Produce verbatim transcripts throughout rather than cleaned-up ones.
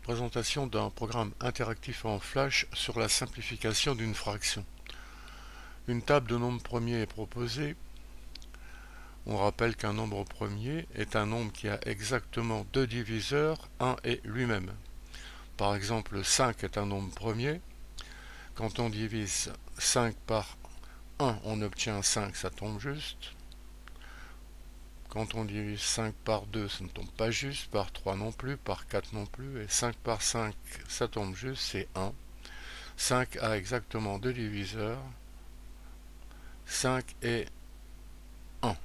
Présentation d'un programme interactif en Flash sur la simplification d'une fraction. Une table de nombres premiers est proposée. On rappelle qu'un nombre premier est un nombre qui a exactement deux diviseurs, un et lui-même. Par exemple, cinq est un nombre premier. Quand on divise cinq par un, on obtient cinq, ça tombe juste. Quand on divise cinq par deux, ça ne tombe pas juste, par trois non plus, par quatre non plus, et cinq par cinq, ça tombe juste, c'est un. cinq a exactement deux diviseurs, cinq et un.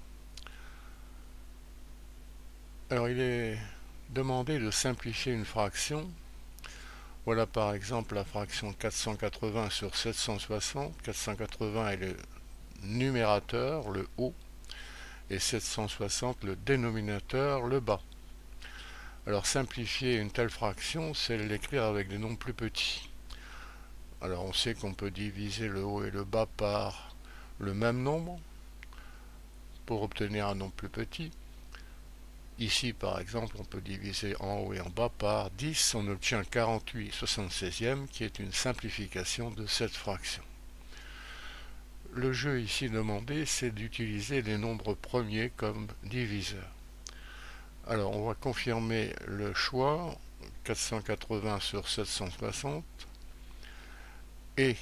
Alors il est demandé de simplifier une fraction. Voilà par exemple la fraction quatre cent quatre-vingts sur sept cent soixante. quatre cent quatre-vingts est le numérateur, le haut, et sept cent soixante le dénominateur, le bas. Alors simplifier une telle fraction, c'est l'écrire avec des nombres plus petits. Alors on sait qu'on peut diviser le haut et le bas par le même nombre pour obtenir un nombre plus petit. Ici par exemple on peut diviser en haut et en bas par dix, on obtient quarante-huit soixante-seizième qui est une simplification de cette fraction. Le jeu ici demandé, c'est d'utiliser les nombres premiers comme diviseurs. Alors on va confirmer le choix, quatre cent quatre-vingts sur sept cent soixante, et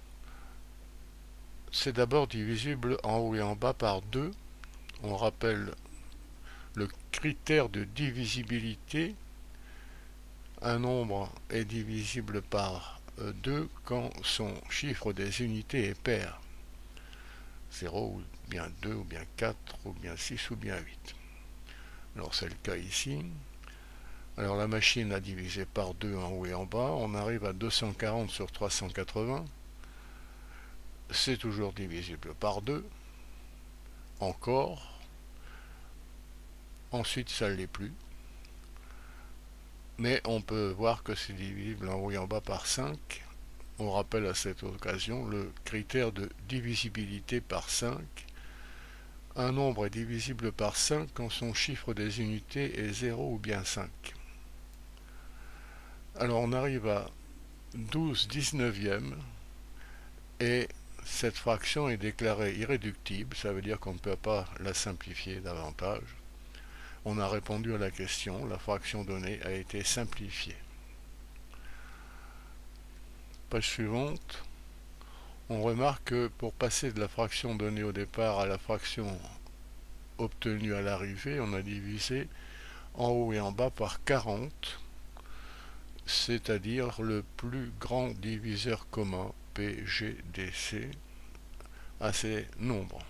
c'est d'abord divisible en haut et en bas par deux. On rappelle le critère de divisibilité. Un nombre est divisible par deux quand son chiffre des unités est pair. zéro ou bien deux ou bien quatre ou bien six ou bien huit. Alors c'est le cas ici. Alors la machine a divisé par deux en haut et en bas. On arrive à deux cent quarante sur trois cent quatre-vingts. C'est toujours divisible par deux. Encore. Ensuite ça ne l'est plus. Mais on peut voir que c'est divisible en haut et en bas par cinq. On rappelle à cette occasion le critère de divisibilité par cinq. Un nombre est divisible par cinq quand son chiffre des unités est zéro ou bien cinq. Alors on arrive à douze dix-neuvième et cette fraction est déclarée irréductible, ça veut dire qu'on ne peut pas la simplifier davantage. On a répondu à la question, la fraction donnée a été simplifiée. Page suivante, on remarque que pour passer de la fraction donnée au départ à la fraction obtenue à l'arrivée, on a divisé en haut et en bas par quarante, c'est-à-dire le plus grand diviseur commun, P G D C, à ces nombres.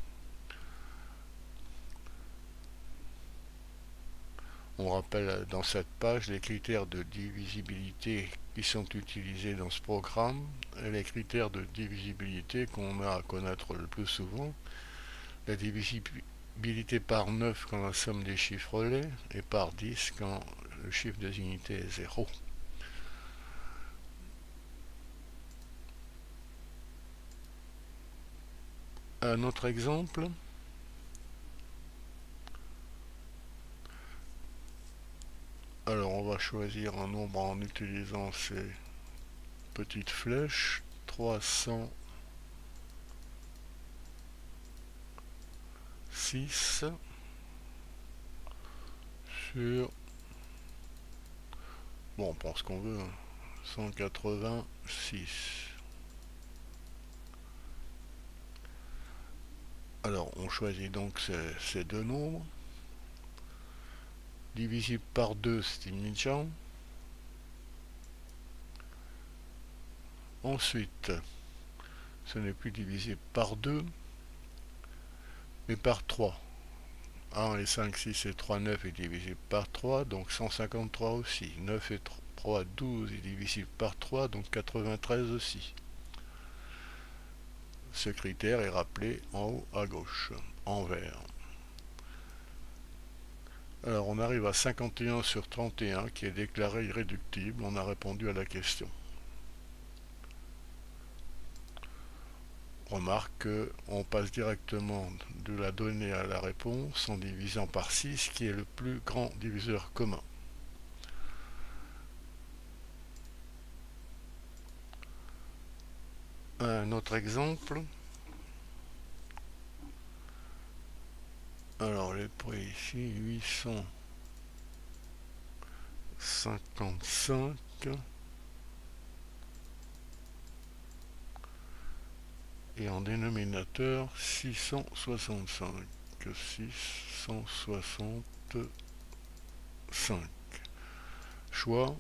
On rappelle dans cette page les critères de divisibilité qui sont utilisés dans ce programme et les critères de divisibilité qu'on a à connaître le plus souvent. La divisibilité par neuf quand la somme des chiffres l'est et par dix quand le chiffre des unités est zéro. Un autre exemple. Alors on va choisir un nombre en utilisant ces petites flèches. trois cent six sur, bon on pense qu'on veut, hein, cent quatre-vingt-six. Alors on choisit donc ces, ces deux nombres. Divisible par deux, c'est immédiat. Ensuite, ce n'est plus divisible par deux, mais par trois. un et cinq, six et trois, neuf est divisible par trois, donc cent cinquante-trois aussi. neuf et trois, douze est divisible par trois, donc quatre-vingt-treize aussi. Ce critère est rappelé en haut à gauche, en vert. Alors on arrive à cinquante et un sur trente et un qui est déclaré irréductible, on a répondu à la question. Remarque qu'on passe directement de la donnée à la réponse en divisant par six qui est le plus grand diviseur commun. Un autre exemple. Alors j'ai pris ici huit cent cinquante-cinq et en dénominateur six cent soixante-cinq. six cent soixante-cinq. Choix.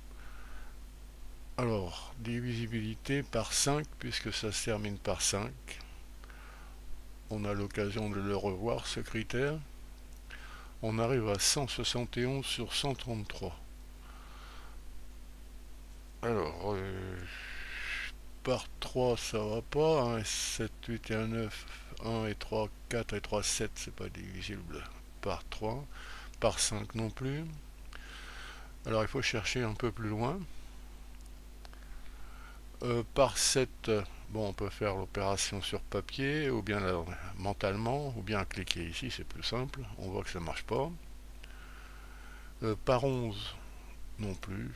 Alors, divisibilité par cinq, puisque ça se termine par cinq. On a l'occasion de le revoir, ce critère. On arrive à cent soixante et onze sur cent trente-trois. Alors, euh, par trois, ça va pas. un, sept, huit et un, neuf. un et trois, quatre et trois, sept, c'est pas divisible par trois. Par cinq non plus. Alors, il faut chercher un peu plus loin. Euh, par sept, bon, on peut faire l'opération sur papier, ou bien là, mentalement, ou bien cliquer ici, c'est plus simple. On voit que ça marche pas. Euh, par onze, non plus.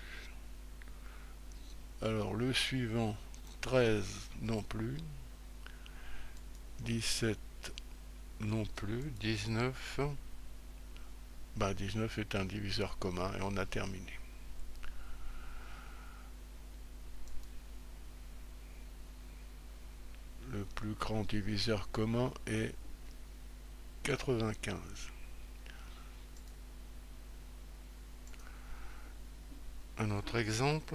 Alors, le suivant, treize, non plus. dix-sept, non plus. dix-neuf, bah, dix-neuf est un diviseur commun, et on a terminé. Le plus grand diviseur commun est quatre-vingt-quinze. Un autre exemple.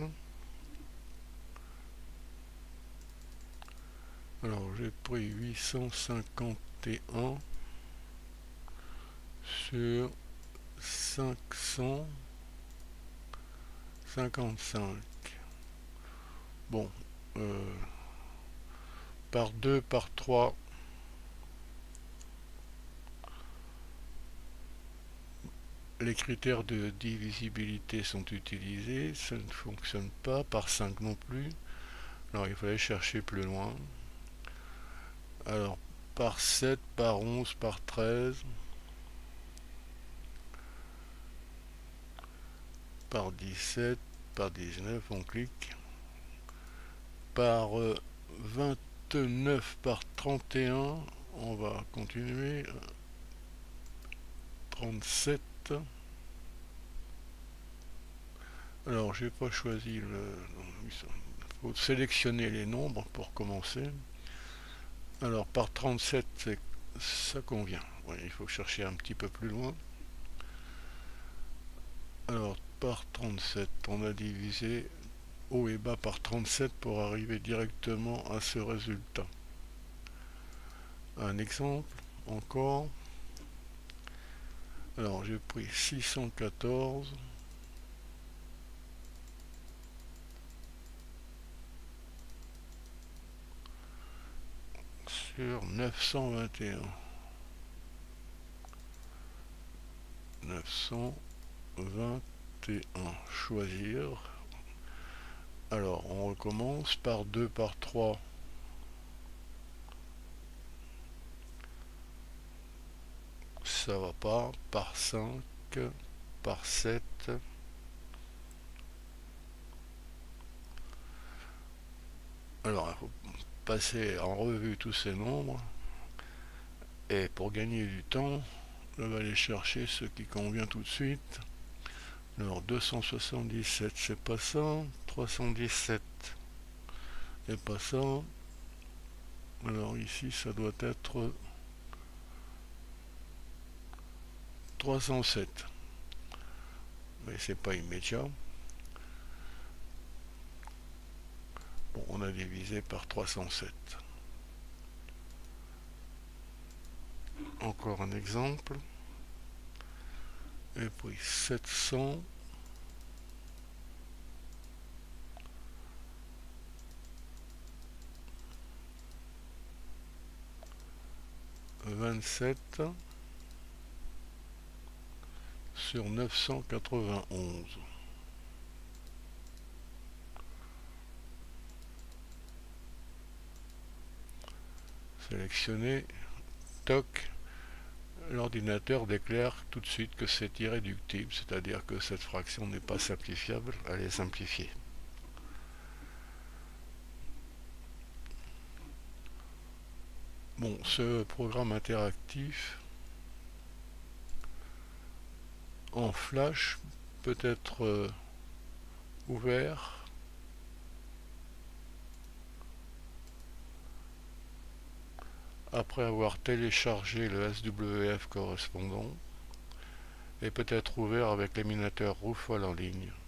Alors j'ai pris huit cent cinquante et un sur cinq cent cinquante-cinq. Bon, euh, par deux, par trois, les critères de divisibilité sont utilisés, ça ne fonctionne pas, par cinq non plus. Alors il fallait chercher plus loin. Alors par sept, par onze, par treize, par dix-sept, par dix-neuf, on clique. Par euh, vingt-neuf, par trente et un, on va continuer. trente-sept. Alors j'ai pas choisi le... Il faut sélectionner les nombres pour commencer. Alors par trente-sept, ça convient. Ouais, il faut chercher un petit peu plus loin. Alors par trente-sept, on a divisé haut et bas par trente-sept pour arriver directement à ce résultat. Un exemple encore. Alors j'ai pris six cent quatorze sur neuf cent vingt et un. neuf cent vingt et un. Choisir. Alors on recommence par deux, par trois. Ça va pas. Par cinq, par sept. Alors il faut passer en revue tous ces nombres. Et pour gagner du temps, je vais aller chercher ce qui convient tout de suite. Alors deux cent soixante-dix-sept, c'est pas ça. trois cent dix-sept, c'est pas ça. Alors ici, ça doit être trois cent sept. Mais c'est pas immédiat. Bon, on a divisé par trois cent sept. Encore un exemple. Et puis sept cents. vingt-sept sur neuf cent quatre-vingt-onze. Sélectionner, toc, l'ordinateur déclare tout de suite que c'est irréductible, c'est-à-dire que cette fraction n'est pas simplifiable, elle est simplifiée. Bon, ce programme interactif en Flash peut être euh, ouvert après avoir téléchargé le S W F correspondant et peut être ouvert avec l'émulateur Roofall en ligne.